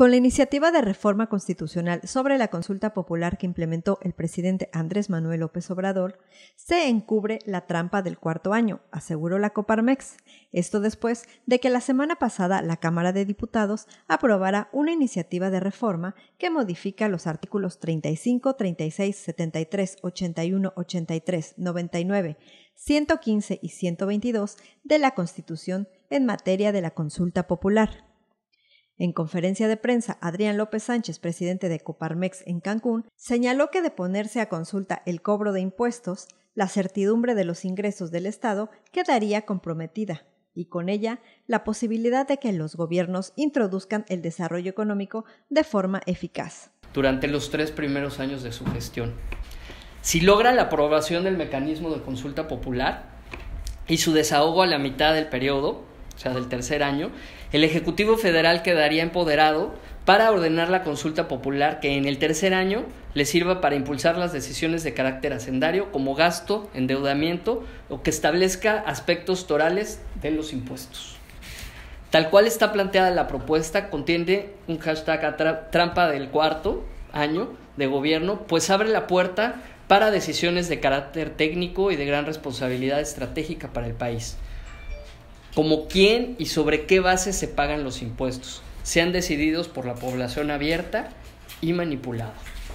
Con la iniciativa de reforma constitucional sobre la consulta popular que implementó el presidente Andrés Manuel López Obrador, se encubre la trampa del cuarto año, aseguró la Coparmex. Esto después de que la semana pasada la Cámara de Diputados aprobara una iniciativa de reforma que modifica los artículos 35, 36, 73, 81, 83, 99, 115 y 122 de la Constitución en materia de la consulta popular. En conferencia de prensa, Adrián López Sánchez, presidente de Coparmex en Cancún, señaló que de ponerse a consulta el cobro de impuestos, la certidumbre de los ingresos del Estado quedaría comprometida y con ella la posibilidad de que los gobiernos introduzcan el desarrollo económico de forma eficaz. Durante los 3 primeros años de su gestión, si logra la aprobación del mecanismo de consulta popular y su desahogo a la mitad del periodo, o sea, del tercer año, el Ejecutivo Federal quedaría empoderado para ordenar la consulta popular que en el tercer año le sirva para impulsar las decisiones de carácter hacendario como gasto, endeudamiento o que establezca aspectos torales de los impuestos. Tal cual está planteada la propuesta, contiene un hashtag trampa del cuarto año de gobierno, pues abre la puerta para decisiones de carácter técnico y de gran responsabilidad estratégica para el país. Como quién y sobre qué base se pagan los impuestos, sean decididos por la población abierta y manipulada.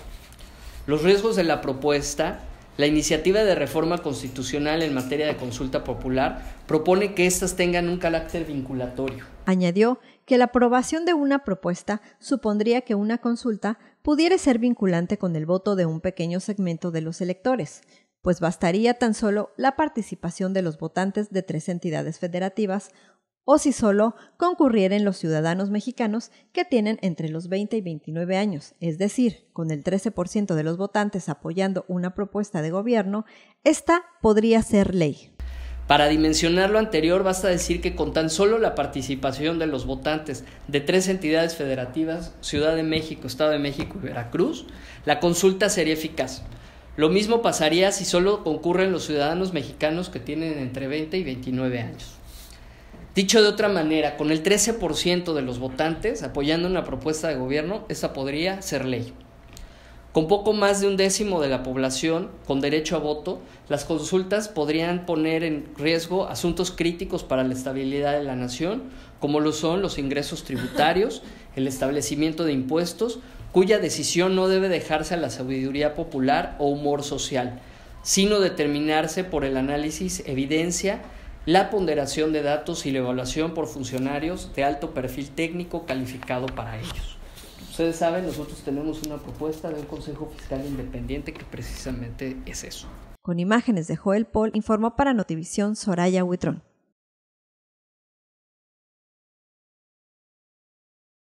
Los riesgos de la propuesta, la iniciativa de reforma constitucional en materia de consulta popular propone que éstas tengan un carácter vinculatorio. Añadió que la aprobación de una propuesta supondría que una consulta pudiera ser vinculante con el voto de un pequeño segmento de los electores, pues bastaría tan solo la participación de los votantes de 3 entidades federativas o si solo concurrieren los ciudadanos mexicanos que tienen entre los 20 y 29 años, es decir, con el 13% de los votantes apoyando una propuesta de gobierno, esta podría ser ley. Para dimensionar lo anterior, basta decir que con tan solo la participación de los votantes de 3 entidades federativas, Ciudad de México, Estado de México y Veracruz, la consulta sería eficaz. Lo mismo pasaría si solo concurren los ciudadanos mexicanos que tienen entre 20 y 29 años. Dicho de otra manera, con el 13% de los votantes apoyando una propuesta de gobierno, esa podría ser ley. Con poco más de 1/10 de la población con derecho a voto, las consultas podrían poner en riesgo asuntos críticos para la estabilidad de la nación, como lo son los ingresos tributarios, el establecimiento de impuestos, cuya decisión no debe dejarse a la sabiduría popular o humor social, sino determinarse por el análisis, evidencia, la ponderación de datos y la evaluación por funcionarios de alto perfil técnico calificado para ellos. Ustedes saben, nosotros tenemos una propuesta de un Consejo Fiscal Independiente que precisamente es eso. Con imágenes de Joel Paul, informó para Notivisión Soraya Huitrón.